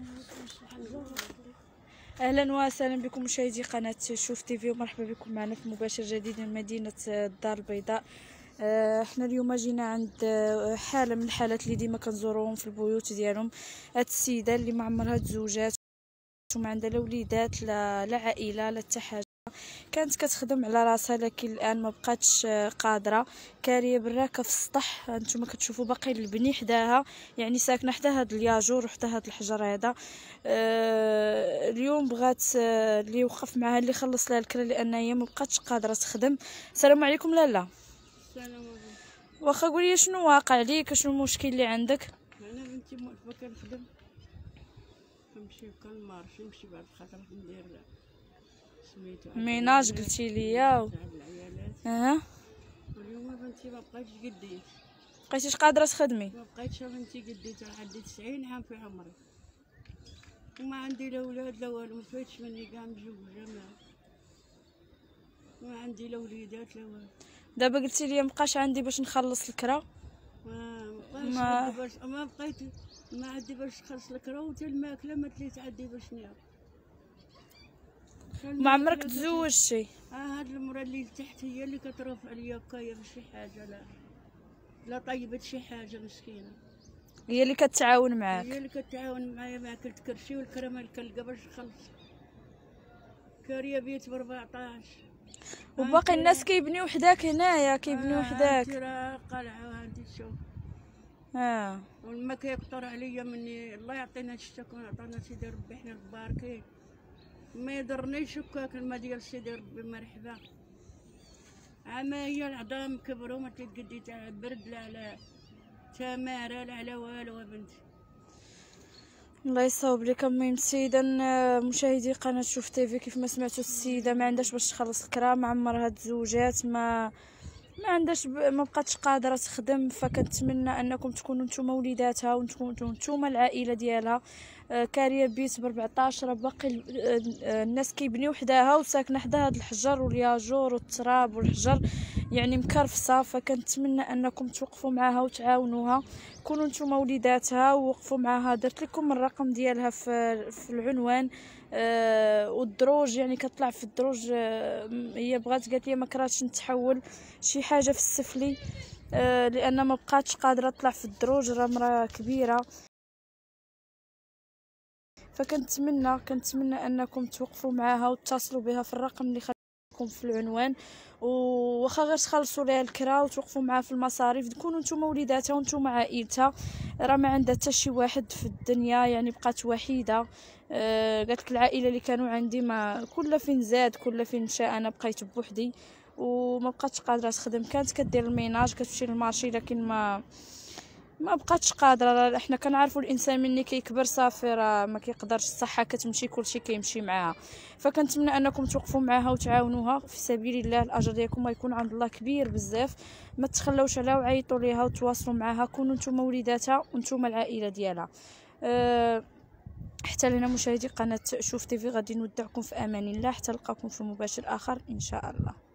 اهلا وسهلا بكم مشاهدي قناه شوف تيفي، ومرحبا بكم معنا في مباشر جديد من مدينه الدار البيضاء. احنا اليوم جينا عند حاله من الحالات اللي ديما كنزوروهم في البيوت ديالهم. هاد السيده اللي ما عمرها تزوجات وما عندها لا وليدات لا عائله لا حتى حاجه، كانت كتخدم على راسها لكن الان ما بقاتش قادره. كاريه براكه في السطح، هانتوما كتشوفوا باقي البني حداها، يعني ساكنه حدا هاد الياجور وحدا هاد الحجر هذا. اليوم بغات اللي وقف معها اللي خلص لها الكرا لان هي ما بقاتش قادره تخدم. السلام عليكم لاله. السلام عليكم. واخا قولي شنو واقع ليك، شنو المشكل اللي عندك؟ انا بنتي موقفه كنخدم، كنمشي كنمارشي نمشي بعد خاطر ندير سميتو ميناج قلتي ليا العيالات. واليوم بنتي ما بقيتش قديت، بقيتيش قادره تخدمي؟ ما بقيتش بنتي قديت، عندي 90 عام في عمري وما عندي لا ولاد لا والو، ما فايتش مني كاع مزوجه، ما عندي لا وليدات لا والو. دابا قلتي لي مابقاش عندي باش نخلص الكرا، ما بقيت ما عندي باش نخلص الكرا وتا الماكله ما تليت عندي باش ناكل. ما عمرك تزوجتي؟ هاد المراه اللي تحت هي اللي كترفع عليا بكايه بشي حاجه، لا طيبت شي حاجه مسكينه، هي اللي كتعاون معاك؟ هي اللي كتعاون معايا، ما كلت كرشي والكرا ما كنلقى باش نخلص. كاريه بيت ب 14 وباقي الناس كيبنيو حداك هنايا، كيبنيو حداك. راه قلعه هانتي تشوف. والما كيقطر عليا مني، الله يعطينا الشتاء ويعطينا سيدي ربي، حنا مباركين، ما يضرنيش شكاك الماء ديال سيدي ربي مرحبا. عما هي العظام كبروا ما تقدي تاع برد لا على تماره لا على والو بنتي. الله يصاوب لك. المهم السيده، مشاهدي قناه شوف تيفي، كيف ما سمعتوا السيده ما عندهاش باش تخلص الكرا، ما عمرها تزوجات، ما عندهاش ما بقاتش قادره تخدم. فكنتمنى انكم تكونوا نتوما وليداتها وتكونوا نتوما العائله ديالها. كاريه بيت ب 14، باقي الناس كيبنيو حداها وساكنه حدا هاد الحجر والياجور والتراب والحجر، يعني مكرفصه. فكنتمنى انكم توقفوا معها وتعاونوها، كونوا نتوما وليداتها ووقفوا معها. درت لكم الرقم ديالها في العنوان. والدروج يعني كطلع في الدروج. هي بغات قالت لي ما كرهتش نتحول شي حاجه في السفلي، لان ما بقاتش قادره تطلع في الدروج، راه مراه كبيره. كنتمنى انكم توقفوا معها وتتصلوا بها في الرقم اللي خليتكم في العنوان، وخا غير تخلصوا ليها الكرا وتوقفوا معها في المصاريف، تكونوا نتوما وليداتها ونتوما عائلتها. راه ما عندها حتى شي واحد في الدنيا، يعني بقات وحيده. قالت لك العائله اللي كانوا عندي ما كل فين زاد كل فين مشى، انا بقيت بوحدي وما بقاتش قادره تخدم. كانت كدير الميناج، كتمشي للمارشي، لكن ما بقاتش قادره. احنا كنعرفوا الانسان ملي كيكبر صافي راه ما كيقدرش، الصحه كتمشي كلشي كيمشي معاها. فكنتمنى انكم توقفوا معاها وتعاونوها في سبيل الله، الاجر ديالكم غيكون عند الله كبير بزاف. ما تخلوش عليها وعيطوا ليها وتواصلوا معاها، كونوا نتوما وليداتها ونتوما العائله ديالها. حتى لهنا مشاهدي قناه شوف تيفي، غادي نودعكم في امان الله، حتى نلقاكم في مباشر اخر ان شاء الله.